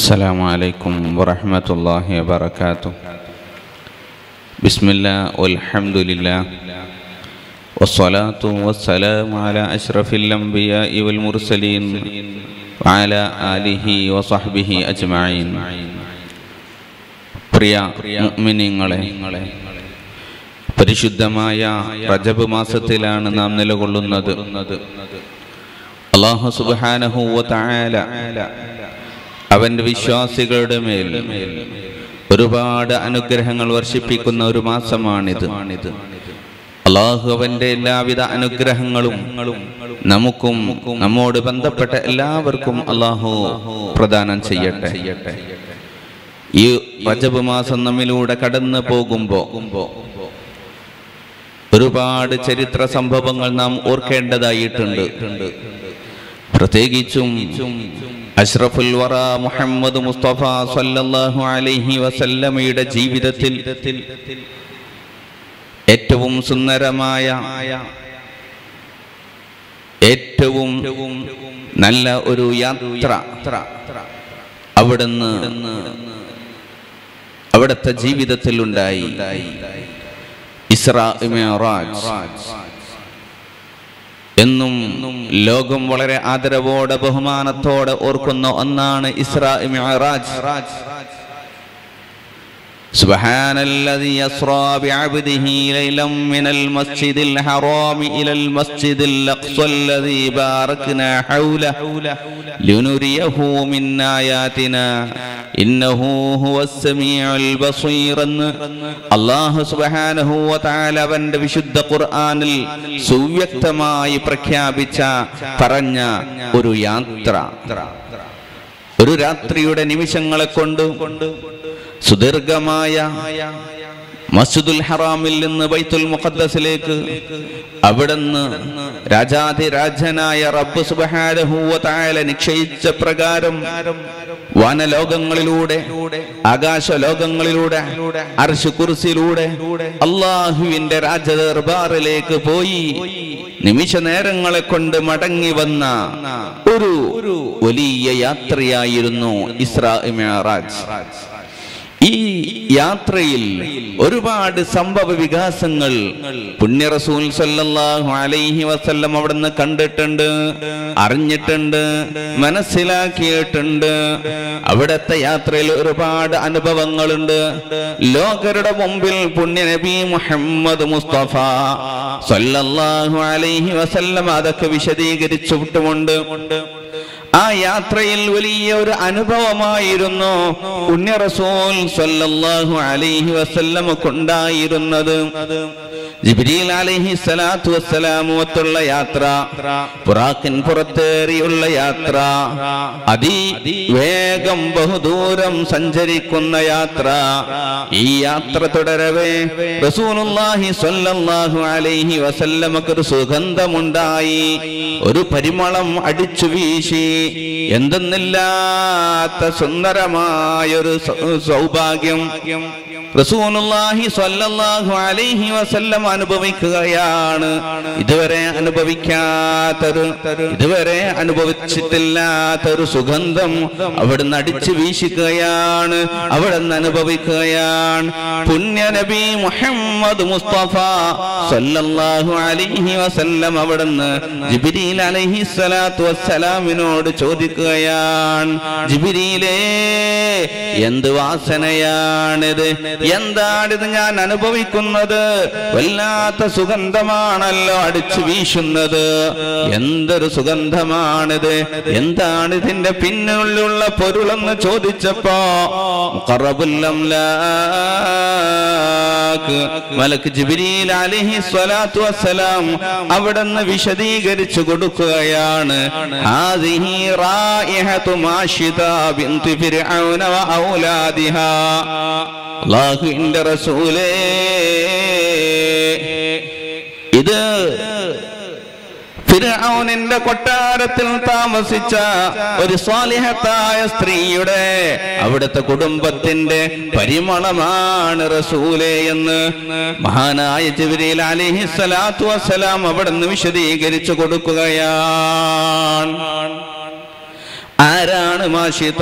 السلام عليكم ورحمة الله وبركاته. بسم الله والحمد لله والصلاة والسلام على أشرف الأنبياء والمرسلين وعلى آله وصحبه أجمعين. പ്രിയ മുഅ്മിനീങ്ങളെ, പരിശുദ്ധമായ റജബ് മാസത്തിലാണ് നാം നിലകൊള്ളുന്നത്. അല്ലാഹു സുബ്ഹാനഹു വ തആല അവന്റെ വിശ്വാസികളുടെ മേൽ ഒരുപാട് അനുഗ്രഹങ്ങൾ വർഷിപ്പിക്കുന്ന ഒരു മാസമാണിത്. അല്ലാഹു അവന്റെ എല്ലാവിധ അനുഗ്രഹങ്ങളും നമുക്കും നമ്മോട് ബന്ധപ്പെട്ട എല്ലാവർക്കും അല്ലാഹു പ്രദാനം ചെയ്യട്ടെ. ഈ റജബ് മാസം നമ്മിലൂടെ കടന്നു പോകുമ്പോൾ ഒരുപാട് ചരിത്ര സംഭവങ്ങൾ നാം ഓർക്കേണ്ടതായിട്ടുണ്ട്. പ്രത്യേകിച്ചും അഷ്റഫുൽ വറ മുഹമ്മദ് മുസ്തഫ സല്ലല്ലാഹു അലൈഹി വസല്ലമയുടെ ജീവിതത്തിൽ ഏറ്റവും സുന്ദരമായ, ഏറ്റവും നല്ല ഒരു യാത്ര അവിടുത്തെ ജീവിതത്തിൽ ഉണ്ടായി. ഇസ്രാ മിഅ്റാജ് എന്നും ലോകം വളരെ ആദരവോടെ ബഹുമാനത്തോടെ ഓർക്കുന്ന ഒന്നാണ് ഇസ്രാ മിഅ്റാജ്. സുബ്ഹാനല്ലദി യസ്റാ ബിഅബ്ദിഹി ലൈലൻ മിനൽ മസ്ജിദിൽ ഹറാമി ഇലൽ മസ്ജിദിൽ അഖ്സല്ലദി ബാറക്നാ ഹൗലഹു ലിനുരിയഹു മിൻ ആയാതിനാ ഇന്നഹു ഹുവസ് സമീഉൽ ബസീർ. അല്ലാഹു സുബ്ഹാനഹു വ തആല അവന്റെ വിശുദ്ധ ഖുർആനിൽ സുവ്യക്തമായി പ്രഖ്യാപിച്ച പറഞ്ഞ ഒരു യാത്ര, ഒരു രാത്രിയുടെ നിമിഷങ്ങളെ കൊണ്ട് സുദീർഘമായ മസ്ജിദുൽ ഹറാമിൽ നിന്ന് ബൈത്തുൽ മുഖദ്ദസിലേക്ക് അവിടുന്ന് രാജാധിരാജനായ റബ്ബ് സുബ്ഹാനഹു വ തആല നിശ്ചയിച്ച പ്രകാരം വാനലോകങ്ങളിലൂടെ, ആകാശലോകങ്ങളിലൂടെ, അർശ് കുർസിയിലൂടെ അല്ലാഹുവിന്റെ രാജദർബാറിലേക്ക് പോയി നിമിഷ നേരങ്ങളെ കൊണ്ട് മടങ്ങി വന്ന ഒരു വലിയ യാത്രയായിരുന്നു ഇസ്രാ മിഅ്റാജ്. ഈ യാത്രയിൽ ഒരുപാട് സംഭവ വികാസങ്ങൾ പുണ്യ റസൂൽ സല്ലല്ലാഹു അലൈഹി വസല്ലം അവിടുന്ന് കണ്ടിട്ടുണ്ട്, അറിഞ്ഞിട്ടുണ്ട്, മനസ്സിലാക്കിയിട്ടുണ്ട്. അവിടുത്തെ യാത്രയിൽ ഒരുപാട് അനുഭവങ്ങളുണ്ട്. ലോകരുടെ മുമ്പിൽ പുണ്യ നബി മുഹമ്മദ് മുസ്തഫ സല്ലല്ലാഹു അലൈഹി വസല്ലം അതൊക്കെ വിശദീകരിച്ചു വിട്ടുമുണ്ട്. ആ യാത്രയിൽ വലിയ ഒരു അനുഭവമായിരുന്നു പുണ്യ റസൂൽ സല്ലല്ലാഹു അലൈഹി വസല്ലമക്കുണ്ടായിരുന്നത്. ജിബ്രീൽ അലൈഹി സ്വലാത്തു വസ്സലാമുള്ള യാത്ര, ബുറാഖിൻ പുറത്തേറിയുള്ള യാത്ര, അതിവേഗം ബഹുദൂരം സഞ്ചരിക്കുന്ന യാത്ര. ഈ യാത്ര തുടരവേ റസൂലുള്ളാഹി സ്വല്ലല്ലാഹു അലൈഹി വസല്ലമക്ക് ഒരു സുഗന്ധമുണ്ടായി, ഒരു പരിമളം അടിച്ചു വീശി. എന്തെന്നില്ലാത്ത സുന്ദരമായൊരു സൗഭാഗ്യം റസൂലുള്ളാഹി സ്വല്ലല്ലാഹു അലൈഹി വസല്ലം അനുഭവിക്കുകയാണ്. ഇതുവരെ അനുഭവിക്കാത്തൊരു, ഇതുവരെ അനുഭവിച്ചിട്ടില്ലാത്തൊരു സുഗന്ധം അവിടുന്ന് അടിച്ചു വീശിക്കുകയാണ്, അവിടുന്ന് അനുഭവിക്കുകയാണ്. പുണ്യ നബി മുഹമ്മദ് മുസ്തഫ സ്വല്ലല്ലാഹു അലൈഹി വസല്ലം അവിടുന്ന് ജിബ്രീൽ അലൈഹി സ്വലാത്തു വസ്സലാമിനോട് ചോദിക്കുകയാണ്, ജിബ്രീലേ, എന്ത് വാസനയാണിത്, എന്താണിത് ഞാൻ അനുഭവിക്കുന്നത്? വല്ലാത്ത സുഗന്ധമാണല്ലോ അടിച്ചു വീശുന്നത്, എന്തൊരു സുഗന്ധമാണിത്, എന്താണ് ഇതിന്റെ പിന്നിലുള്ള പൊരുളെന്ന് ചോദിച്ചപ്പോ മുഖറബുൽ അംലാക്ക് മലക്ക് ജിബ്രീൽ അലൈഹി സ്വലാത്തു വസ്സലാം അവിടുന്ന് വിശദീകരിച്ചു കൊടുക്കുകയാണ്. ഹാദിഹി റായിഹതു മാഷിദ ബിൻതി ഫിർഔന വ ഔലാദിഹാ. അല്ലാഹുവിന്റെ റസൂലേ, ഇത് ഫിർഔനിന്റെ കൊട്ടാരത്തിൽ താമസിച്ച ഒരു സ്വാലിഹത്തായ സ്ത്രീയുടെ, അവിടുത്തെ കുടുംബത്തിന്റെ പരിമളമാണ് റസൂലേ എന്ന് മഹാനായ ജിബ്രീൽ അലൈഹി സ്വലാത്തു വസ്സലാം അവിടുന്ന് വിശദീകരിച്ചു കൊടുക്കുകയാണ്. ആരാണ് മാഷിത?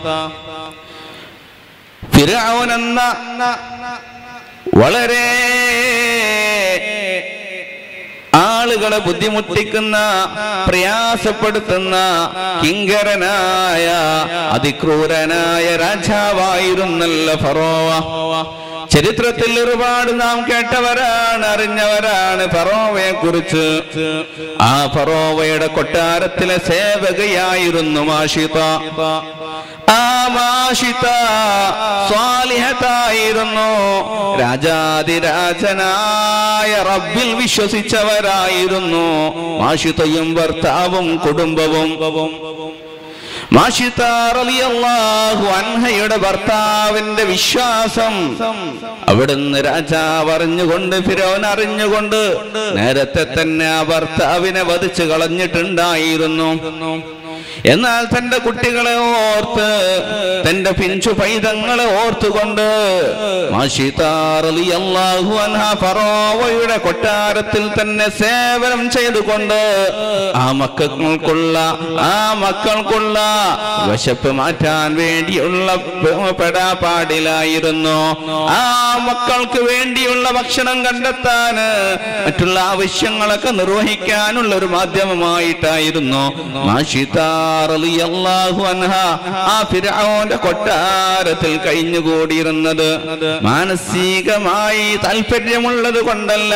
ഫിർഔൻ എന്ന വളരെ ആളുകളെ ബുദ്ധിമുട്ടിക്കുന്ന, പ്രയാസപ്പെടുത്തുന്ന കിങ്കരനായ അതിക്രൂരനായ രാജാവായിരുന്നല്ലോ ഫറോവ. ചരിത്രത്തിൽ ഒരുപാട് നാം കേട്ടവരാണ്, അറിഞ്ഞവരാണ് ഫറോവയെ കുറിച്ച്. ആ ഫറോവയുടെ കൊട്ടാരത്തിലെ സേവകയായിരുന്നു മാഷിത. ആ മാഷിത സ്വാലിഹത്തായിരുന്നു. രാജാതിരാജനായ റബ്ബിൽ വിശ്വസിച്ചവരായിരുന്നു മാഷിതയും ഭർത്താവും കുടുംബവും. മാഷിത റളിയല്ലാഹു അൻഹയുടെ ഭർത്താവിന്റെ വിശ്വാസം അവിടുന്ന് രാജാവ് അറിഞ്ഞുകൊണ്ട്, ഫിറൗൻ അറിഞ്ഞുകൊണ്ട് നേരത്തെ തന്നെ ആ ഭർത്താവിനെ വധിച്ചു കളഞ്ഞിട്ടുണ്ടായിരുന്നു. എന്നാൽ തന്റെ കുട്ടികളെ ഓർത്ത്, തന്റെ പിഞ്ചു പൈതങ്ങളെ ഓർത്തുകൊണ്ട് മാഷിത റളിയല്ലാഹു അൻഹ ഫറോവയുടെ കൊട്ടാരത്തിൽ തന്നെ സേവനം ചെയ്തുകൊണ്ട് ആ മക്കൾക്കുള്ള വിശപ്പ് മാറ്റാൻ വേണ്ടിയുള്ള പെടാപ്പാടിലായിരുന്നു. ആ മക്കൾക്ക് വേണ്ടിയുള്ള ഭക്ഷണം കണ്ടെത്താൻ, മറ്റുള്ള ആവശ്യങ്ങളൊക്കെ നിർവഹിക്കാനുള്ള ഒരു മാധ്യമമായിട്ടായിരുന്നു മാഷിത റളിയല്ലാഹു അൻഹ ആ ഫിർഔന്റെ കൊട്ടാരത്തിൽ കഴിഞ്ഞുകൂടിയിരുന്നത്. മാനസികമായി താല്പര്യമുള്ളത് കൊണ്ടല്ല,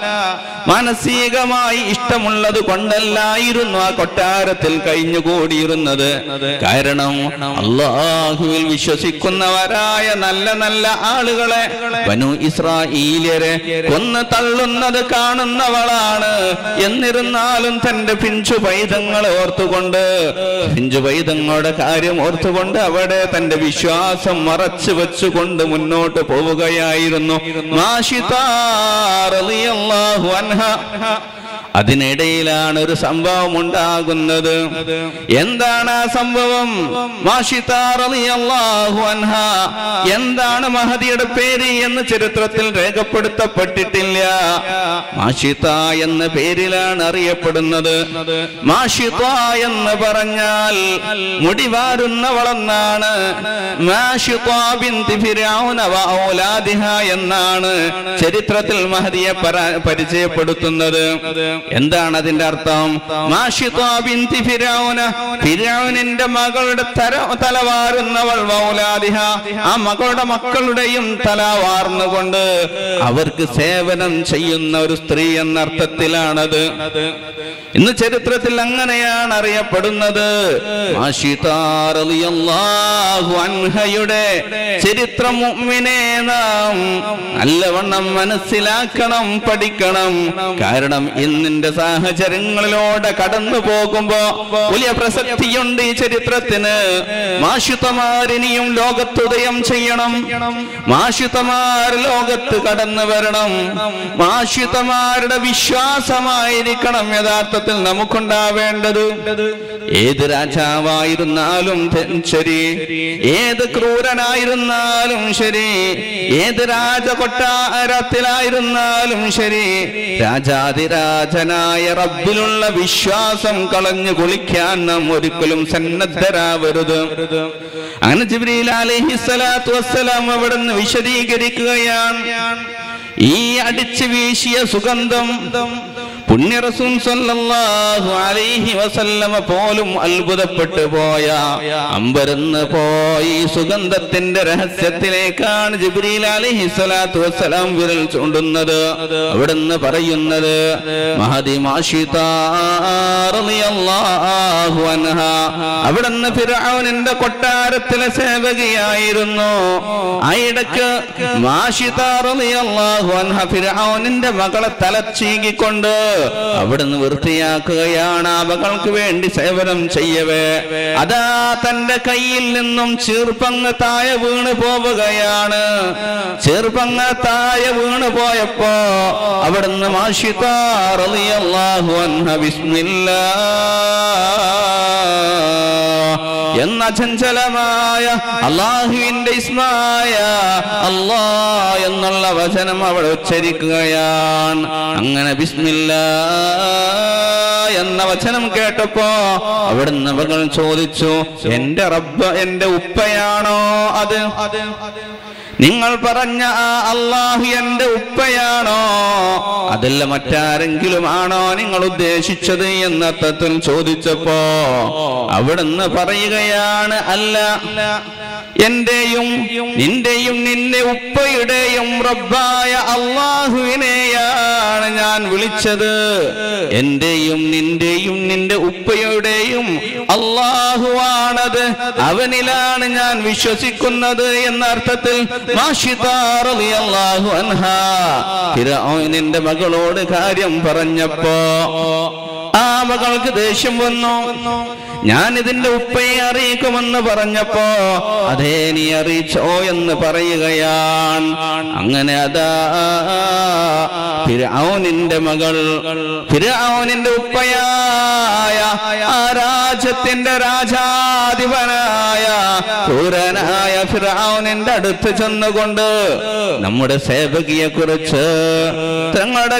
മാനസികമായി ഇഷ്ടമുള്ളത് കൊണ്ടല്ലായിരുന്നു ആ കൊട്ടാരത്തിൽ കഴിഞ്ഞുകൂടിയിരുന്നത്. കാരണം അല്ലാഹുവിൽ വിശ്വസിക്കുന്നവരായ നല്ല നല്ല ആളുകളെ, ബനു ഇസ്രായേലിയരെ കൊന്നു തള്ളുന്നത് കാണുന്നവളാണ്. എന്നിരുന്നാലും തന്റെ പിഞ്ചു പൈതങ്ങളെ ഓർത്തുകൊണ്ട്, പിഞ്ചു പൈതങ്ങളുടെ കാര്യം ഓർത്തുകൊണ്ട് അവിടെ തന്റെ വിശ്വാസം മറച്ചു വെച്ചുകൊണ്ട് മുന്നോട്ട് പോവുകയായിരുന്നു മാഷിത റളിയല്ലാഹു അൻഹ. അതിനിടയിലാണ് ഒരു സംഭവം ഉണ്ടാകുന്നത്. എന്താണ് ആ സംഭവം? മാഷിത റളിയല്ലാഹു അൻഹ, എന്താണ് മഹദിയുടെ പേര് എന്ന് ചരിത്രത്തിൽ രേഖപ്പെടുത്തപ്പെട്ടിട്ടില്ല. മാഷിത എന്ന പേരിലാണ് അറിയപ്പെടുന്നത്. മാഷിത എന്ന് പറഞ്ഞാൽ മുടിവാരുന്നവളെന്നാണ്. മാഷിത ബിൻതി ഫിർഔന വ ഔലാദിഹ എന്നാണ് ചരിത്രത്തിൽ മഹദിയെ പരിചയപ്പെടുത്തുന്നത്. എന്താണ് അതിന്റെ അർത്ഥം? മാഷിത ബിൻതി ഫിർഔന, ഫിർഔനിന്റെ മകളുടെ തല വാരുന്നവൾ, വൗലാദിഹ ആ മകളുടെ മക്കളുടെയും തല വാർന്നുകൊണ്ട് അവർക്ക് സേവനം ചെയ്യുന്ന ഒരു സ്ത്രീ എന്ന അർത്ഥത്തിലാണത്. ഇന്ന് ചരിത്രത്തിൽ അങ്ങനെയാണ് അറിയപ്പെടുന്നത്. മാഷിത റളിയല്ലാഹു അൻഹയുടെ ചരിത്രം മുഅ്മിനേ നാം നല്ലവണ്ണം മനസ്സിലാക്കണം, പഠിക്കണം. കാരണം ഇന്നിന്റെ സാഹചര്യങ്ങളിലൂടെ കടന്നു പോകുമ്പോ വലിയ പ്രസക്തിയുണ്ട് ഈ ചരിത്രത്തിന്. മാഷിതമാരിനിയും ലോകത്തുദയം ചെയ്യണം, മാഷിതമാർ ലോകത്ത് കടന്നു വരണം. മാഷിതമാരുടെ വിശ്വാസമായിരിക്കണം യഥാർത്ഥത്തിൽ നമുക്കുണ്ടാവേണ്ടത്. ഏത് രാജാവായിരുന്നാലും ശരി, ഏത് ക്രൂരനായിരുന്നാലും ശരി, ഏത് രാജകൊട്ടാരത്തിലായിരുന്നാലും ശരി, രാജാതിരാജനായ റബ്ബിലുള്ള വിശ്വാസം കളഞ്ഞു കുളിക്കാൻ നാം ഒരിക്കലും സന്നദ്ധരാവരുത്. അങ്ങനെ ജിബ്രീൽ അലൈഹിസ്സലാത്തു വസ്സലാം അവിടുന്ന് വിശദീകരിക്കുകയാണ്. ഈ അടിച്ചു വീശിയ സുഗന്ധം പുണ്യ റസൂൽ സല്ലല്ലാഹു അലൈഹി വസല്ലമ പോലും അത്ഭുതപ്പെട്ടു പോയ, അമ്പരന്ന് പോയി സുഗന്ധത്തിന്റെ രഹസ്യത്തിലേക്കാണ് ജിബ്രീൽ അലൈഹിസ്സലാത്തു വസ്സലാം വിരൽ ചൂണ്ടുന്നത്. അവിടുന്ന് പറയുന്നത്, മഹദി മാഷിത റളിയല്ലാഹു അൻഹ അവിടുന്ന് ഫിർഔനിന്റെ കൊട്ടാരത്തിലെ സേവകയായിരുന്നു. ആയിടക്ക് മാഷിത റളിയല്ലാഹു അൻഹ ഫിർഔനിന്റെ മകളെ തലച്ചീകിക്കൊണ്ട് അവിടുന്ന് വൃത്തിയാക്കുകയാണ്. ആ മകൾക്ക് വേണ്ടി സേവനം ചെയ്യവേ അതാ തന്റെ കയ്യിൽ നിന്നും ചീർപ്പങ്ങ് താഴെ വീണ് പോവുകയാണ്. ചീർപ്പങ്ങ് താഴെ വീണ് പോയപ്പോ അവിടുന്ന് മാഷിത റളിയല്ലാഹു അൻഹ ബിസ്മില്ലാഹ് എന്ന ചഞ്ചലമായ അല്ലാഹുവിന്റെ ഇസ്മായ അല്ലാഹ് എന്നുള്ള വചനം അവിടെ ഉച്ചരിക്കുകയാണ്. അങ്ങനെ ബിസ്മില്ലാ എന്ന വചനം കേട്ടപ്പോ അവിടുന്ന് മകൾ ചോദിച്ചു, എന്റെ റബ്ബ് എന്റെ ഉപ്പയാണോ അത്? നിങ്ങൾ പറഞ്ഞ ആ അല്ലാഹു എന്റെ ഉപ്പയാണോ, അതല്ല മറ്റാരെങ്കിലും ആണോ നിങ്ങൾ ഉദ്ദേശിച്ചത് എന്നർത്ഥത്തിൽ ചോദിച്ചപ്പോ അവിടുന്ന് പറയുകയാണ്, അല്ല, എന്റെയും നിന്റെയും നിന്റെ ഉപ്പയുടെയും റബ്ബായ അല്ലാഹുവിനെയാണ് ഞാൻ വിളിച്ചത്. എന്റെയും നിന്റെയും നിന്റെ ഉപ്പയുടെയും അല്ലാഹുവാണത്, അവനിലാണ് ഞാൻ വിശ്വസിക്കുന്നത് എന്ന അർത്ഥത്തിൽ ഫിർഔനിന്റെ മകളോട് കാര്യം പറഞ്ഞപ്പോ ആ മകൾക്ക് ദേഷ്യം വന്നു. ഞാൻ ഇതിന്റെ ഉപ്പയെ അറിയിക്കുമെന്ന് പറഞ്ഞപ്പോ അതേ നീ അറിയിച്ചോ എന്ന് പറയുകയാണ്. അങ്ങനെ അതാ ഫിർഔനിന്റെ മകൾ ഫിർഔനിന്റെ ഉപ്പയായ ആ രാജ്യത്തിന്റെ രാജാധിപനായ ക്രൂരനായ ഫിർഔനിന്റെ അടുത്ത് ചെന്നുകൊണ്ട് നമ്മുടെ സേവകിയെ കുറിച്ച് തങ്ങളുടെ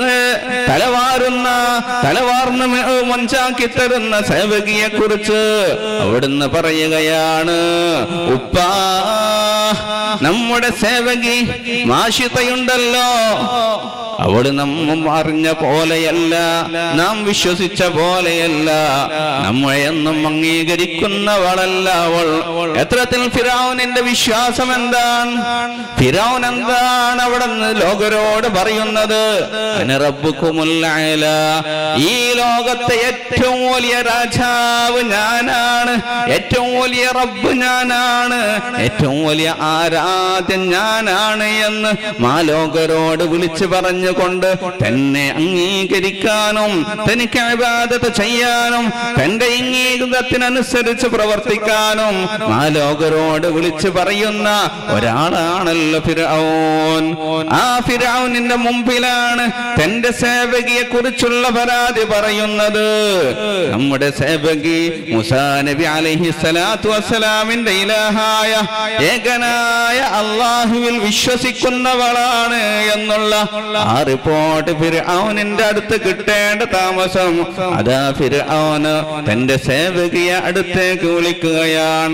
തലവാർന്ന് മഞ്ചാക്കി തരുന്ന സേവകിയെ കുറിച്ച് അവിടുന്ന് പറയുകയാണ്, ഉപ്പാ, നമ്മുടെ സേവകി മാഷിതയുണ്ടല്ലോ, അവള് നമ്മ അറിഞ്ഞ പോലെയല്ല, നാം വിശ്വസിച്ച പോലെയല്ല, നമ്മളെയൊന്നും അംഗീകരിക്കുന്നവളല്ല അവൾ. എത്രത്തിൽ ഫിർഔനിന്റെ വിശ്വാസം എന്താണ്? ഫിർഔൻ എന്താണ് അവിടെ ലോകരോട് പറയുന്നത്? അന റബ്ബുകുമുൽ അഅല, ഈ ലോകത്തെ ഏറ്റവും വലിയ രാജാവ് ഞാനാണ്, ഏറ്റവും വലിയ റബ്ബ് ഞാനാണ്, ഏറ്റവും വലിയ ആരാധ്യൻ ഞാനാണ് എന്ന് മാലോകരോട് വിളിച്ചു പറഞ്ഞുകൊണ്ട് തന്നെ അംഗീകരിക്കാനും തനിക്ക് ഇബാദത്ത് ചെയ്യാനും തന്റെ ഇംഗീകൃതത്തിനനുസരിച്ച് പ്രവർത്തിക്കാനും മാലോകരോട് വിളിച്ചു പറയുന്ന ഒരാളാണല്ലോ ഫിർഔൻ. ആ ഫിർഔനിന്റെ മുമ്പിലാണ് തന്റെ സേവകിയെ കുറിച്ചുള്ള പരാതി പറയുന്നത്. നമ്മുടെ സേവകി മൂസാ നബി അലൈഹിസ്സലാത്തു വസ്സലാമിന്റെ ഇലാഹായ ഏകനായ അല്ലാഹുവിൽ വിശ്വസിക്കുന്നവളാണ് എന്നുള്ള ആ റിപ്പോർട്ട് ഫിർഔനിന്റെ അടുത്ത് കിട്ടേണ്ട താമസം അതാ ഫിർഔന് തന്റെ സേവകിയെ അടുത്തേക്ക് വിളിക്കുകയാണ്.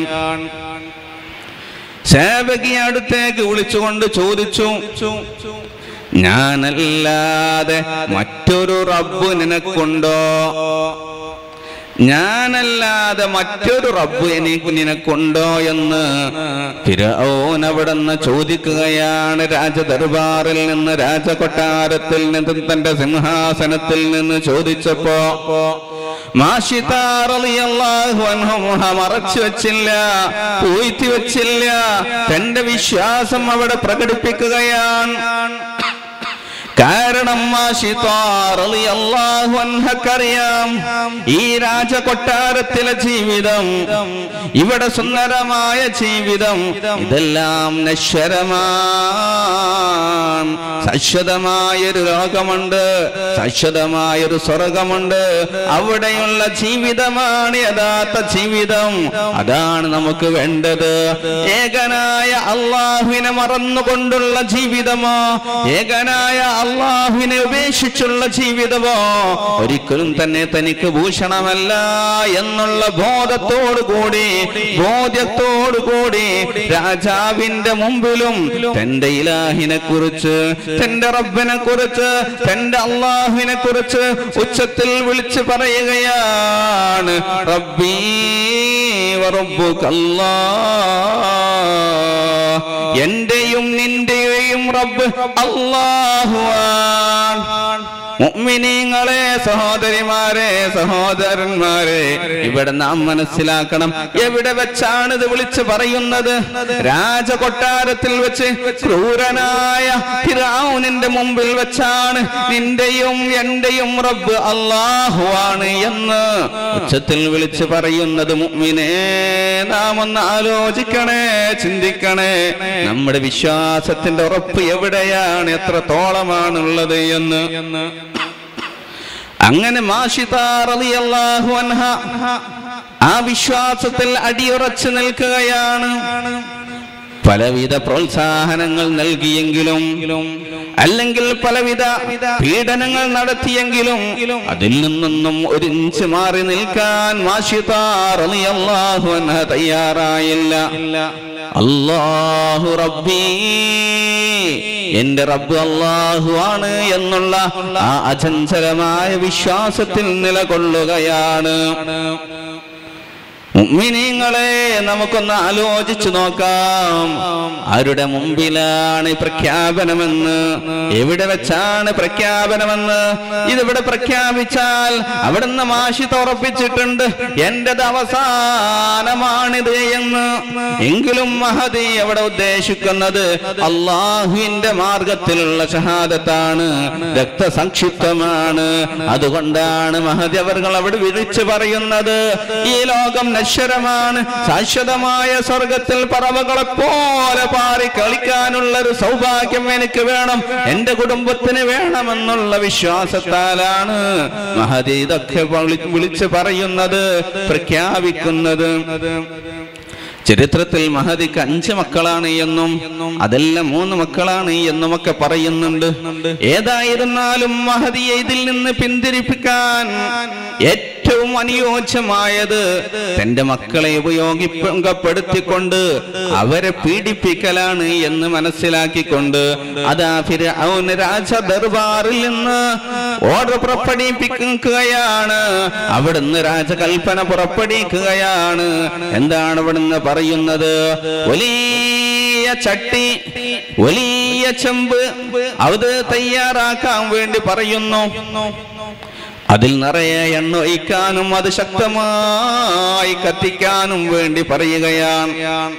സേവകിയെ അടുത്തേക്ക് വിളിച്ചുകൊണ്ട് ചോദിച്ചു, ഞാനല്ലാതെ മറ്റൊരു റബ്ബ് നിനക്കുണ്ടോ? ഞാനല്ലാതെ മറ്റൊരു റബ്ബ് നിനക്കുണ്ടോ എന്ന് ഫിർഔൻ അവിടുന്ന് ചോദിക്കുകയാണ്. രാജദർബാറിൽ നിന്ന്, രാജകൊട്ടാരത്തിൽ നിന്ന്, തന്റെ സിംഹാസനത്തിൽ നിന്ന് ചോദിച്ചപ്പോ മാഷിത റളിയല്ലാഹു അൻഹു മറച്ചു വെച്ചില്ല, പൂഴ്ത്തി വെച്ചില്ല, തന്റെ വിശ്വാസം അവിടെ പ്രകടിപ്പിക്കുകയാണ്. കാരണം അൻഹക്കറിയാം, ഈ രാജകൊട്ടാരത്തിലെ ജീവിതം, ഇവിടെ സുന്ദരമായ ജീവിതം, ഇതെല്ലാം നശ്വരമാണ്. ശാശ്വതമായൊരു ലോകമുണ്ട്, ശാശ്വതമായൊരു സ്വർഗമുണ്ട്. അവിടെയുള്ള ജീവിതമാണ് യഥാർത്ഥ ജീവിതം. അതാണ് നമുക്ക് വേണ്ടത്. ഏകനായ അല്ലാഹുവിനെ മറന്നുകൊണ്ടുള്ള ജീവിതമോ, ഏകനായ അല്ലാഹുവിനെ ഉപേക്ഷിച്ചുള്ള ജീവിതമോ ഒരിക്കലും തന്നെ തനിക്ക് ഭൂഷണമല്ല എന്നുള്ള ബോധ്യത്തോടുകൂടി രാജാവിന്റെ മുമ്പിലും തന്റെ ഇലാഹിനെ കുറിച്ച്, തന്റെ റബ്ബിനെ കുറിച്ച്, തന്റെ അല്ലാഹുവിനെ കുറിച്ച് ഉച്ചത്തിൽ വിളിച്ചു പറയുകയാണ്. റബ്ബീ വറബ്ബുകല്ലാഹ്, എന്റെയും നിന്റെയും റബ്ബ് അല്ലാഹുവാണ്. മുഅ്മിനീങ്ങളെ, സഹോദരിമാരെ, സഹോദരന്മാരെ, ഇവിടെ നാം മനസ്സിലാക്കണം, എവിടെ വെച്ചാണ് ഇത് വിളിച്ചു പറയുന്നത്? രാജകൊട്ടാരത്തിൽ വെച്ച്, ക്രൂരനായ ഫിർഔനിന്റെ മുമ്പിൽ വെച്ചാണ് നിന്റെയും എന്റെയും റബ്ബ് അല്ലാഹുവാണ് എന്ന് ഉച്ചത്തിൽ വിളിച്ചു പറയുന്നത്. മുഅ്മിനേ, നാം ഒന്ന് ആലോചിക്കണേ, ചിന്തിക്കണേ, നമ്മുടെ വിശ്വാസത്തിന്റെ ഉറപ്പ് എവിടെയാണ്, എത്രത്തോളമാണുള്ളത് എന്ന്. അങ്ങനെ മാഷിത റളിയല്ലാഹു അൻഹ ആ വിശ്വാസത്തിൽ അടിയുറച്ചു നിൽക്കുകയാണ്. പലവിധ പ്രോത്സാഹനങ്ങൾ നൽകിയെങ്കിലും, അല്ലെങ്കിൽ പലവിധ പീഡനങ്ങൾ നടത്തിയെങ്കിലും അതിൽ നിന്നൊന്നും ഒരു ഇഞ്ച് മാറി നിൽക്കാൻ വാശിത റളിയല്ലാഹു അൻഹ തയ്യാറായില്ല. അല്ലാഹു റബ്ബി, എന്റെ റബ്ബ് അല്ലാഹു ആണ് എന്നുള്ള ആ അചഞ്ചലമായ വിശ്വാസത്തിൽ നിലകൊള്ളുകയാണ്. മുഅ്മിനീങ്ങളെ, നമുക്കൊന്ന് ആലോചിച്ചു നോക്കാം. ആരുടെ മുമ്പിലാണ് പ്രഖ്യാപനമെന്ന്? എവിടെ വെച്ചാണ് പ്രഖ്യാപനമെന്ന്? ഇതിവിടെ പ്രഖ്യാപിച്ചാൽ അവിടുന്ന് മാശി ഉറപ്പിച്ചിട്ടുണ്ട് എന്റേത് അവസാനമാണിത് എന്ന്. എങ്കിലും മഹദി അവിടെ ഉദ്ദേശിക്കുന്നത് അല്ലാഹുവിന്റെ മാർഗത്തിലുള്ള ഷഹാദത്താണ്, രക്തസംക്ഷിപ്തമാണ്. അതുകൊണ്ടാണ് മഹദി അവർകൾ അവിടെ വിളിച്ചു പറയുന്നത് ഈ ലോകം നശ്വരമാണ്, ശാശ്വതമായ സ്വർഗത്തിൽ പറവകളെ പോലെ പാറി കളിക്കാനുള്ള ഒരു സൗഭാഗ്യം എനിക്ക് വേണം, എന്റെ കുടുംബത്തിന് വേണമെന്നുള്ള വിശ്വാസത്താലാണ് മഹദി ഇതൊക്കെ വിളിച്ചു പറയുന്നത്, പ്രഖ്യാപിക്കുന്നത്. ചരിത്രത്തിൽ മഹദിക്ക് 5 മക്കളാണ് എന്നും അതെല്ലാം 3 മക്കളാണ് എന്നുമൊക്കെ പറയുന്നുണ്ട്. ഏതായിരുന്നാലും മഹദിയെ ഇതിൽ നിന്ന് പിന്തിരിപ്പിക്കാൻ ഏറ്റവും അനുയോജ്യമായത് തന്റെ മക്കളെ ഉപയോഗപ്പെടുത്തിക്കൊണ്ട് അവരെ പീഡിപ്പിക്കലാണ് എന്ന് മനസ്സിലാക്കിക്കൊണ്ട് അതാ ഫിർഔൻ രാജ ദർബാറിൽ നിന്ന് ഓർഡർ പുറപ്പെടുവിക്കുകയാണ്. അവിടുന്ന് രാജകൽപ്പന പുറപ്പെടുവിക്കുകയാണ്. എന്താണ് അവിടുന്ന് പറയുന്നത്? വലിയ ചട്ടി, വലിയ ചെമ്പ് അത് തയ്യാറാക്കാൻ വേണ്ടി പറയുന്നു. അതിൽ നിറയെ എണ്ണ ഒഴിക്കാനും അത് ശക്തമായി കത്തിക്കാനും വേണ്ടി പറയുകയാണ്.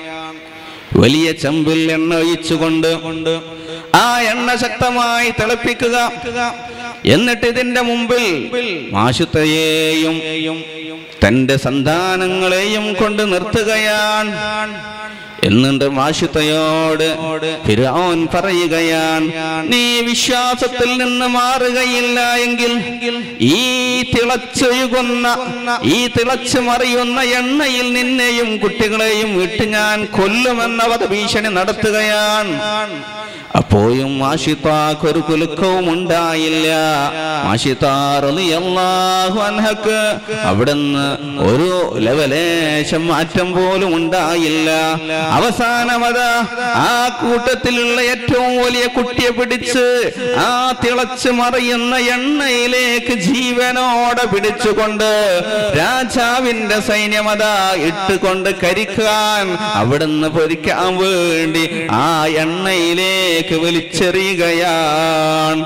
വലിയ ചെമ്പിൽ എണ്ണ ഒഴിച്ചുകൊണ്ട് ആ എണ്ണ ശക്തമായി തിളപ്പിക്കുക. എന്നിട്ട് ഇതിന്റെ മുമ്പിൽ മാശുത്തയെയും തന്റെ സന്താനങ്ങളെയും കൊണ്ട് നിർത്തുകയാണ്. എന്നിട്ട് മാശുത്തയോട് ഫിർഔൻ പറയുകയാണ്, നീ വിശ്വാസത്തിൽ നിന്ന് മാറുകയില്ല എങ്കിൽ ഈ തിളച്ചൊഴുകുന്ന, ഈ തിളച്ചു മറിയുന്ന എണ്ണയിൽ നിന്നെയും കുട്ടികളെയും വിട്ട് ഞാൻ കൊല്ലുമെന്ന വധഭീഷണി നടത്തുകയാണ്. അപ്പോഴും മാഷിത്താക്ക് ഒരു കുലുക്കവും ഉണ്ടായില്ല. മാഷിത്താ റളിയല്ലാഹു അൻഹക്ക് അവിടുന്ന് ഒരു ലെവലേശം മാറ്റം പോലും ഉണ്ടായില്ല. അവസാനമത ആ കൂട്ടത്തിലുള്ള ഏറ്റവും വലിയ കുട്ടിയെ പിടിച്ച് ആ തിളച്ചു മറിയുന്ന എണ്ണയിലേക്ക് ജീവനോടെ പിടിച്ചുകൊണ്ട് രാജാവിന്റെ സൈന്യമത ഇട്ടുകൊണ്ട് കരിക്കാൻ അവിടുന്ന് പൊരിക്കാൻ വേണ്ടി ആ എണ്ണയിലേക്ക് വലിച്ചെറിയുകയാണ്.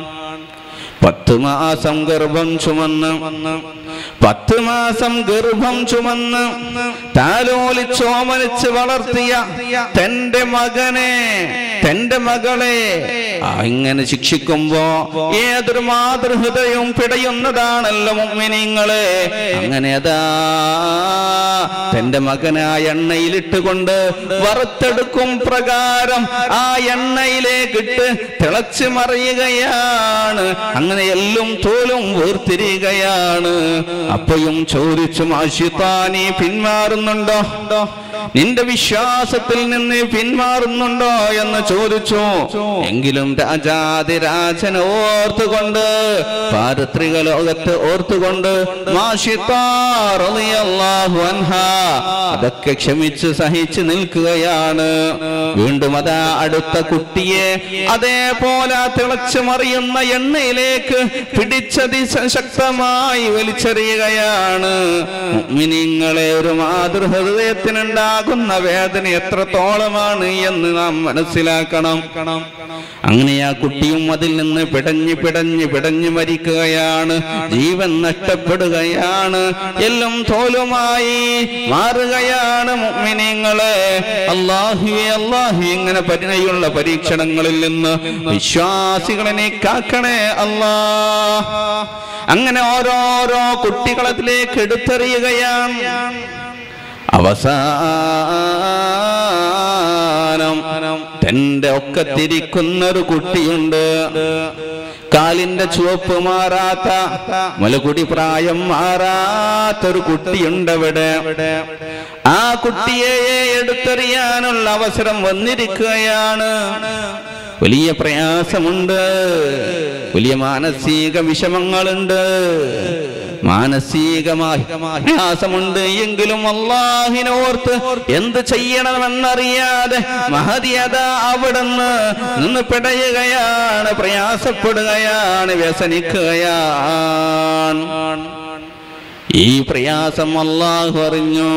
10 മാസം ഗർഭം ചുമന്ന് 10 മാസം ഗർഭം ചുമന്ന് താലോലിച്ചോമനിച്ച് വളർത്തിയ തന്റെ മകനെ, തന്റെ മകളെ ഇങ്ങനെ ശിക്ഷിക്കുമ്പോ ഏതൊരു മാതൃഹൃദയവും പിടയുന്നതാണല്ലോ മുഅ്മിനീങ്ങളെ. അങ്ങനെ അതാ തന്റെ മകനെ ആ എണ്ണയിലിട്ടുകൊണ്ട് വറുത്തെടുക്കും പ്രകാരം ആ എണ്ണയിലേക്കിട്ട് തിളച്ചു മറിയുകയാണ്. അങ്ങനെ എല്ലും തോലും വേർതിരിയുകയാണ്. അപ്പോഴും ചോദിച്ചു, മാഷിത്താനി പിന്മാറുന്നുണ്ടോ? നിന്റെ വിശ്വാസത്തിൽ നിന്ന് പിന്മാറുന്നുണ്ടോ എന്ന് ചോദിച്ചു. എങ്കിലും രാജാതിരാജനെ ഓർത്തുകൊണ്ട്, പാരത്രിക ലോകത്ത് ഓർത്തുകൊണ്ട് മാഷിത്താ റളിയല്ലാഹു അൻഹാ അതൊക്കെ ക്ഷമിച്ച് സഹിച്ച് നിൽക്കുകയാണ്. വീണ്ടും അതാ അടുത്ത കുട്ടിയെ അതേപോലെ തിളച്ചു മറിയുന്ന എണ്ണയിലേക്ക് പിടിച്ചതി ശക്തമായി വലിച്ചെറിയുകയാണ്. മുഅ്മിനീങ്ങളെ, ഒരു മാതൃഹൃദയത്തിനുണ്ടാകുന്ന വേദന എത്രത്തോളമാണ് എന്ന് നാം മനസ്സിലാക്കണം. അങ്ങനെ ആ കുട്ടിയും അതിൽ നിന്ന് പിടഞ്ഞു മരിക്കുകയാണ്. ജീവൻ നഷ്ടപ്പെടുകയാണ്. എല്ലാം തോലുമായി മാറുകയാണ്. മുഅ്മിനീങ്ങളെ, അല്ലാഹുവേ അല്ലാഹു ഇങ്ങനെ പരിണയുള്ള പരീക്ഷണങ്ങളിൽ നിന്ന് വിശ്വാസികളെ കാക്കണേ അല്ലാഹ്. അങ്ങനെ ഓരോരോ കുട്ടികളത്തിലേക്ക് എടുത്തെറിയുകയാണ്. അവസാനം തന്റെ നിന്റെ ഒക്കത്തിരിക്കുന്നൊരു കുട്ടിയുണ്ട്, കാലിന്റെ ചുവപ്പ് മാറാത്ത, മുലകുടി പ്രായം മാറാത്തൊരു കുട്ടിയുണ്ട് അവിടെ. ആ കുട്ടിയെ എടുത്തെറിയാനുള്ള അവസരം വന്നിരിക്കുകയാണ്. വലിയ പ്രയാസമുണ്ട്, വലിയ മാനസിക വിഷമങ്ങളുണ്ട്, മാനസികമായ പ്രയാസമുണ്ട്. എങ്കിലും അല്ലാഹുവിനെ ഓർത്ത് എന്ത് ചെയ്യണമെന്നറിയാതെ മഹദിയത അവിടുന്ന് നിന്ന് പിടയുകയാണ്, പ്രയാസപ്പെടുകയാണ്, വ്യസനിക്കുകയാണ്. ഈ പ്രയാസം അല്ലാഹു അറിഞ്ഞു.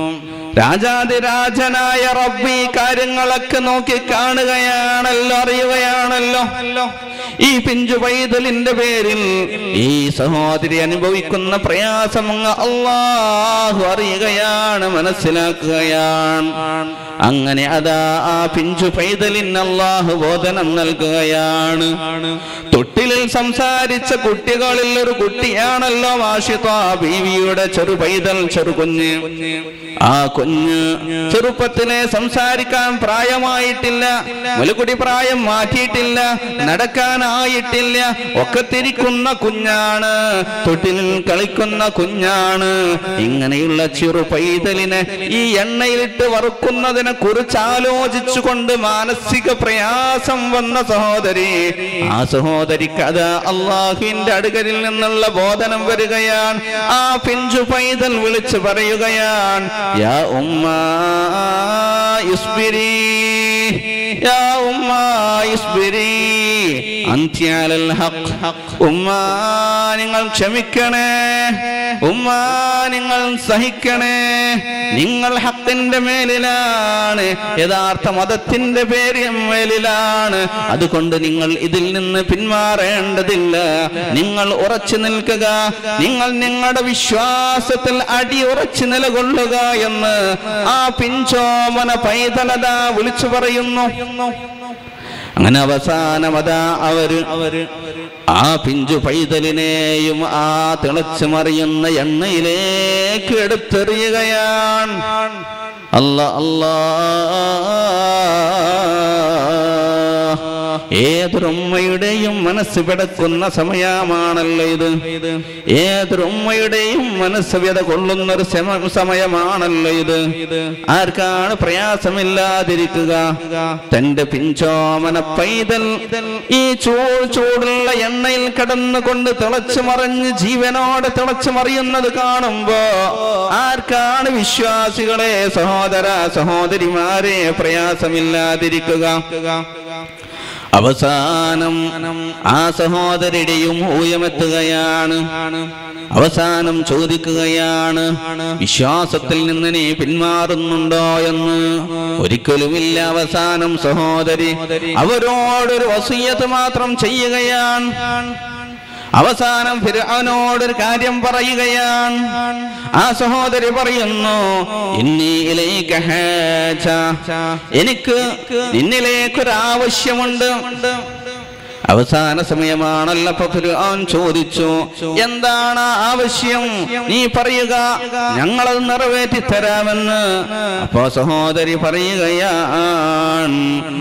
രാജാതിരാജനായ റബ്ബ് ഈ കാര്യങ്ങളൊക്കെ നോക്കി കാണുകയാണല്ലോ, അറിയുകയാണല്ലോ. ഈ പിഞ്ചു പൈതലിന്റെ പേരിൽ ഈ സഹോദരി അനുഭവിക്കുന്ന പ്രയാസം അല്ലാഹു അറിയുകയാണ്, മനസ്സിലാക്കുകയാണ്. അങ്ങനെ അതാ ആ പിഞ്ചു പൈതലിന് അല്ലാഹു ബോധനം നൽകുകയാണ്. തൊട്ടിലിൽ സംസാരിച്ച കുട്ടികളിൽ ഒരു കുട്ടിയാണല്ലോ വാഷിത ബീവിയുടെ ചെറു പൈതൽ, ചെറു കുഞ്ഞ്. ആ കുഞ്ഞ് ചെറുപ്പത്തിലെ സംസാരിക്കാൻ പ്രായമായിട്ടില്ല, മുലകുടി പ്രായം മാറ്റിയിട്ടില്ല, നടക്കാനായിട്ടില്ല, ഒക്കത്തിരിക്കുന്ന കുഞ്ഞാണ്, തൊട്ടിലിൽ കളിക്കുന്ന കുഞ്ഞാണ്. ഇങ്ങനെയുള്ള ചെറു പൈതലിനെ ഈ എണ്ണയിലിട്ട് വറുക്കുന്നതിനെ കുറിച്ച് ആലോചിച്ചുകൊണ്ട് മാനസിക പ്രയാസം വന്ന സഹോദരി, ആ സഹോദരിക്ക് അത് അല്ലാഹുവിന്റെ അടുക്കലിൽ നിന്നുള്ള ബോധനം വരികയാണ്. ആ പിഞ്ചു പൈതൽ വിളിച്ചു പറയുകയാണ്, യാ ഉമ്മാ ഇസ്ബിരി, യാ ഉമ്മാ ഇസ്ബിരി അൻതി അലൽ ഹഖ്. ഉമ്മാ നിങ്ങൾ ക്ഷമിക്കണേ, ഉമ്മാ നിങ്ങൾ സഹിക്കണേ, നിങ്ങൾ ഹഖിന്റെ മേലിലാണ്, യഥാർത്ഥ മതത്തിന്റെ മേലിലാണ്. അതുകൊണ്ട് നിങ്ങൾ ഇതിൽ നിന്ന് പിന്മാറേണ്ടതില്ല, നിങ്ങൾ ഉറച്ചു നിൽക്കുക, നിങ്ങൾ നിങ്ങളുടെ വിശ്വാസത്തിൽ അടിയുറച്ചു നിലകൊള്ളുക എന്ന് ആ പിഞ്ചോമന പൈതലത വിളിച്ചു പറയുന്നു. അങ്ങനെ അവസാനമതാ അവര് ആ പിഞ്ചു പൈതലിനെയും ആ തിളച്ചു മറിയുന്ന എണ്ണയിലേക്ക് എടുത്തെറിയുകയാണ്. അല്ലാ ഏതൊരുമ്മയുടെയും മനസ്സ് പിടക്കുന്ന സമയമാണല്ലോ ഇത്. ഏതൊരുമ്മയുടെയും മനസ്സ് വ്യത കൊള്ളുന്നൊരു സമയമാണല്ലോ ഇത്. ആർക്കാണ് പ്രയാസമില്ലാതിരിക്കുക? തന്റെ പിഞ്ചോമന പൈതൽ ഈ ചൂടുള്ള എണ്ണയിൽ കടന്നുകൊണ്ട് തിളച്ചു മറിഞ്ഞ് ജീവനോടെ തിളച്ചു മറിയുന്നത് കാണുമ്പോ ആർക്കാണ് വിശ്വാസികളെ, സഹോദര സഹോദരിമാരെ, പ്രയാസമില്ലാതിരിക്കുക? അവസാനം ആ സഹോദരിയുടെയും ഊയമെത്തുകയാണ്. അവസാനം ചോദിക്കുകയാണ്, വിശ്വാസത്തിൽ നിന്ന് നീ പിന്മാറുന്നുണ്ടോ എന്ന്. ഒരിക്കലുമില്ല. അവസാനം സഹോദരി അവരോടൊരു വസിയ്യത്ത് മാത്രം ചെയ്യുകയാണ്. അവസാനം ഫിർഔനോടൊരു കാര്യം പറയുകയാണ്. ആ സഹോദരി പറയുന്നു, ഇന്നി ഇലൈക ഹാജ, എനിക്ക് നിന്നിലേക്കൊരാവശ്യമുണ്ട്. അവസാന സമയമാണല്ലോ. ഫിർഔൻ ചോദിച്ചു, എന്താണ് ആവശ്യം? നീ പറയുക, ഞങ്ങളത് നിറവേറ്റി തരാമെന്ന്. അപ്പോ സഹോദരി പറയുകയാണ്,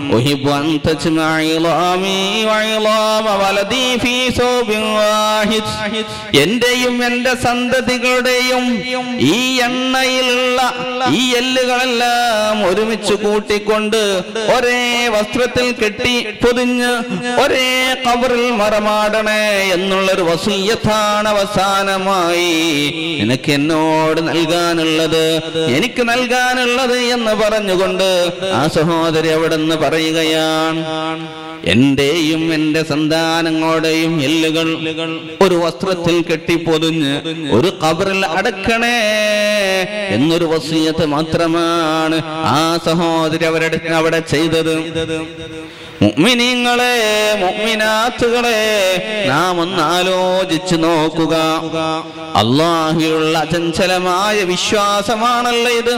എന്റെയും എന്റെ സന്തതികളുടെയും ഈ എണ്ണയിലുള്ള ഈ എല്ലുകളെല്ലാം ഒരുമിച്ച് കൂട്ടിക്കൊണ്ട് ഒരേ വസ്ത്രത്തിൽ കെട്ടി പൊതിഞ്ഞ് ഒരേ ഖബറിൽ മറമാടണേ എന്നുള്ളൊരു വസിയ്യത്താണ് അവസാനമായി നിനക്ക് എന്നോട് നൽകാനുള്ളത്, എനിക്ക് നൽകാനുള്ളത് എന്ന് പറഞ്ഞുകൊണ്ട് ആ സഹോദരി അവിടെ നിന്ന് പറയുകയാണ്, എന്റെയും എന്റെ സന്താനങ്ങളുടെയും എല്ലുകൾ ഒരു വസ്ത്രത്തിൽ കെട്ടിപ്പൊതിഞ്ഞ് ഒരു ഖബറിൽ അടക്കണേ എന്നൊരു വസിയ്യത്ത് മാത്രമാണ് ആ സഹോദരി അവിടെ ചെയ്തത്. മുഅ്മിനീങ്ങളെ, മുഅ്മിനാത്തുകളെ, നാം ഒന്ന് ആലോചിച്ചു നോക്കുക. അല്ലാഹുവിലുള്ള അചഞ്ചലമായ വിശ്വാസമാണല്ലോ ഇത്.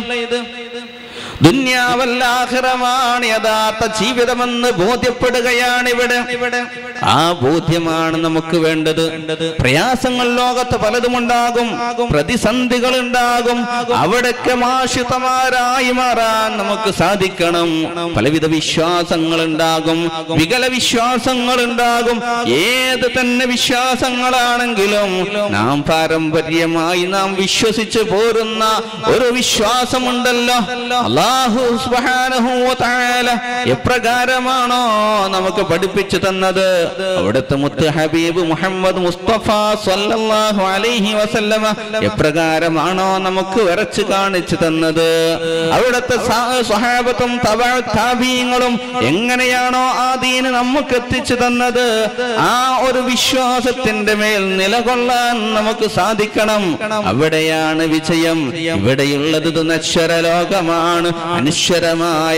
ദുനിയാവല്ല ആഖിറമാണ് യഥാർത്ഥ ജീവിതമെന്ന് ബോധ്യപ്പെടുകയാണ് ഇവിടെ. ആ ബോധ്യമാണ് നമുക്ക് വേണ്ടത്. പ്രയാസങ്ങൾ ലോകത്ത് പലതുമുണ്ടാകും, പ്രതിസന്ധികൾ ഉണ്ടാകും. അവിടൊക്കെ മാഷിതമാരായി മാറാൻ നമുക്ക് സാധിക്കണം. പലവിധ വിശ്വാസങ്ങൾ ഉണ്ടാകും, വികല വിശ്വാസങ്ങൾ ഉണ്ടാകും. ഏത് തന്നെ വിശ്വാസങ്ങളാണെങ്കിലും നാം പാരമ്പര്യമായി നാം വിശ്വസിച്ച് പോരുന്ന ഒരു വിശ്വാസമുണ്ടല്ലോ. അല്ലാഹു സുബ്ഹാനഹു വ തആല എപ്രകാരമാണോ നമുക്ക് പഠിപ്പിച്ചു തന്നത്, അവിടുത്തെ മുത്ത് ഹബീബ് മുഹമ്മദ് മുസ്തഫ സ്വല്ലല്ലാഹു അലൈഹി വസല്ലമ എപ്രകാരമാണോ നമുക്ക് വരച്ചു കാണിച്ചു തന്നത്, അവിടുത്തെ സ്വഹാബത്തും താബീങ്ങളും എങ്ങനെയാണോ ആ ദീന് നമുക്ക് എത്തിച്ചു തന്നത്, ആ ഒരു വിശ്വാസത്തിന്റെ മേൽ നിലകൊള്ളാൻ നമുക്ക് സാധിക്കണം. അവിടെയാണ് വിജയം. ഇവിടെയുള്ളത് നശ്വര ലോകമാണ്. അനശ്വരമായ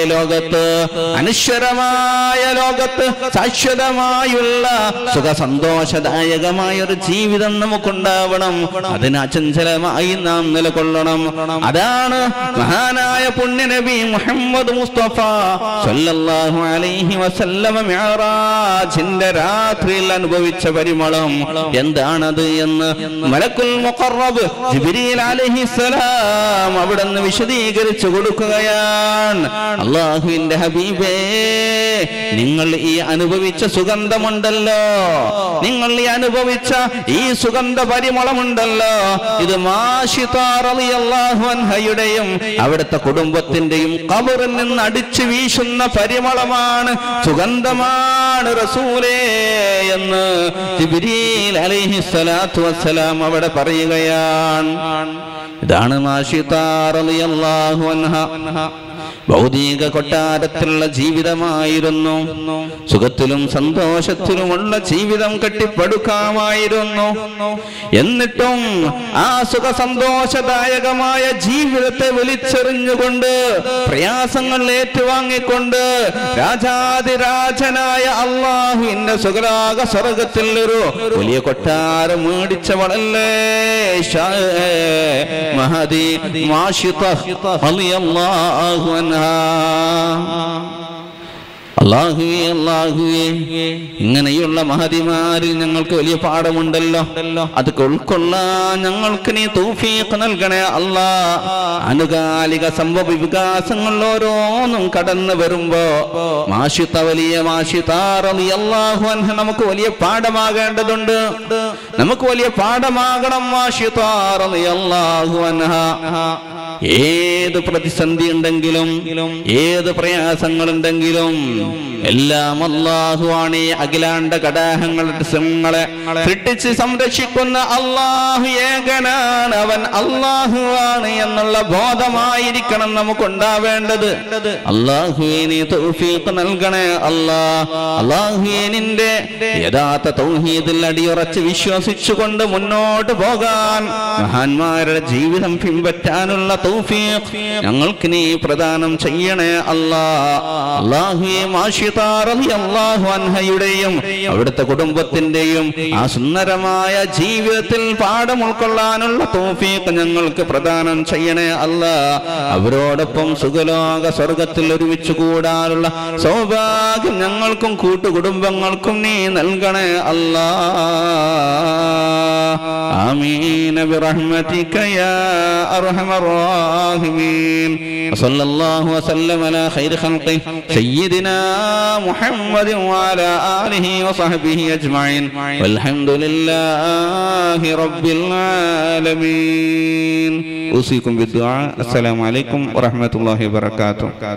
ലോകത്ത് ശാശ്വതമായുള്ള സുഖ സന്തോഷദായകമായ ഒരു ജീവിതം നമുക്കുണ്ടാവണം. അതിന് അചഞ്ചലമായി നാം നിലകൊള്ളണം. അതാണ് മഹാനായ പുണ്യനബി മുഹമ്മദ് മുസ്തഫ സ്വല്ലല്ലാഹു അലൈഹി വസല്ലമ മിഅ്റാജിന്റെ രാത്രിയിൽ അനുഭവിച്ച പരിമളം. എന്താണത് എന്ന് മലക്കുൽ മുഖറബ് ജിബ്രീൽ അലൈഹിസ്സലാം അവിടുന്ന് വിശദീകരിച്ചു കൊടുക്കുകയാണ്. അല്ലാഹുവിന്റെ ഹബീബേ, നിങ്ങൾ ഈ അനുഭവിച്ച സുഗന്ധമുണ്ടല്ലോ, നിങ്ങൾ ഈ അനുഭവിച്ച ഈ സുഗന്ധ പരിമളമുണ്ടല്ലോ, ഇത് മാഷിത റളിയല്ലാഹു അൻഹയുടെയും അവിടുത്തെ കുടുംബത്തിന്റെയും ഖബറിൽ നിന്ന് അടിച്ചു വീശുന്ന പരിമളമാണ്, സുഗന്ധമാണ് റസൂലേ എന്ന് ജിബ്രീൽ അലൈഹിസ്സലാത്തു വസ്സലാം അവിടെ പറയുകയാണ്. ഇതാണ് മാഷിത റളിയല്ലാഹു അൻഹ. ഭൗതിക കൊട്ടാരത്തിലുള്ള ജീവിതമായിരുന്നു. സുഖത്തിലും സന്തോഷത്തിലുമുള്ള ജീവിതം കെട്ടിപ്പടുക്കാമായിരുന്നു. എന്നിട്ടും ആ സുഖ സന്തോഷദായകമായ ജീവിതത്തെ വലിച്ചെറിഞ്ഞുകൊണ്ട്, പ്രയാസങ്ങൾ ഏറ്റുവാങ്ങിക്കൊണ്ട് രാജാതിരാജനായ അല്ലാഹുവിന്റെ സുഖലോക സ്വർഗത്തിൽ ഒരു വലിയ കൊട്ടാരം മേടിച്ചവളല്ലേ മഹദി മാഷിത റളിയല്ലാഹു അൻഹ. അല്ലാഹുവേ, അല്ലാഹുവേ, ഇങ്ങനെയുള്ള മഹതിമാരിൽ ഞങ്ങൾക്ക് വലിയ പാഠമുണ്ടല്ലോ. അത് ഉൾക്കൊള്ളാൻ ഞങ്ങൾക്ക് നീ തൗഫീഖ് നൽകണേ അല്ലാ. അനുകാലിക സംഭവ വികാസങ്ങൾ ഓരോന്നും കടന്നു വരുമ്പോ മാഷിത വലിയ മാഷിത റളിയല്ലാഹു അൻഹ നമുക്ക് വലിയ പാഠമാകേണ്ടതുണ്ട്. നമുക്ക് വലിയ പാഠമാകണം മാഷിത റളിയല്ലാഹു അൻഹ. ഏത് പ്രതിസന്ധി ഉണ്ടെങ്കിലും, ഏത് പ്രയാസങ്ങളുണ്ടെങ്കിലും എല്ലാം അല്ലാഹുവാണ്. അഖിലാണ്ട കടാഹങ്ങളുടെ സിംഹങ്ങളെ സൃഷ്ടിച്ച് സംരക്ഷിക്കുന്ന അല്ലാഹു ഏകനാണ്, അവൻ അല്ലാഹുവാണ് എന്നുള്ള ബോധമായിരിക്കണം നമുക്കുണ്ടാവേണ്ടത്. അല്ലാഹുവേ, നീ തൗഫീഖ് നൽകണേ അല്ലാ. അല്ലാഹുവേ, നിന്റെ യഥാർത്ഥ തൗഹീദിൽ അടിയുറച്ച് വിശ്വസിച്ചുകൊണ്ട് മുന്നോട്ട് പോകാൻ, മഹാന്മാരുടെ ജീവിതം പിൻപറ്റാനുള്ള തൗഫീഖ് ഞങ്ങൾക്ക് നീ പ്രദാനം ചെയ്യണേ അല്ലാ. അല്ലാഹുവേ, മാഷിത റളിയല്ലാഹു അൻഹയുടെയും അവിടുത്തെ കുടുംബത്തിന്റെയും ആ സുന്ദരമായ ജീവിതത്തിൽ പാഠം ഉൾക്കൊള്ളാനുള്ള തൗഫീഖ് ഞങ്ങൾക്ക് പ്രദാനം ചെയ്യണേ അല്ലാ. അവരോടൊപ്പം സുഖലോക സ്വർഗത്തിൽ ഒരുമിച്ച് കൂടാനുള്ള സൗഭാഗ്യം ഞങ്ങൾക്കും കൂട്ടുകുടുംബങ്ങൾക്കും നീ നൽകണേ അല്ലാ. ആമീൻ ബിറഹ്മതിക യാ അർഹമർ റഹീമീൻ. വസല്ലല്ലാഹു വസല്ലമ അലാ ഖൈരി ഖൽഖി സയ്യിദിനാ മുഹമ്മദ് വഅലാ ആലിഹി വസഹ്ബിഹി അജ്മഈൻ. വൽഹംദുലില്ലാഹി റബ്ബിൽ ആലമീൻ. ഉസീകും ബിദ്ദുആ. അസ്സലാമു അലൈക്കും വറഹ്മത്തുള്ളാഹി വബറകാതുഹു.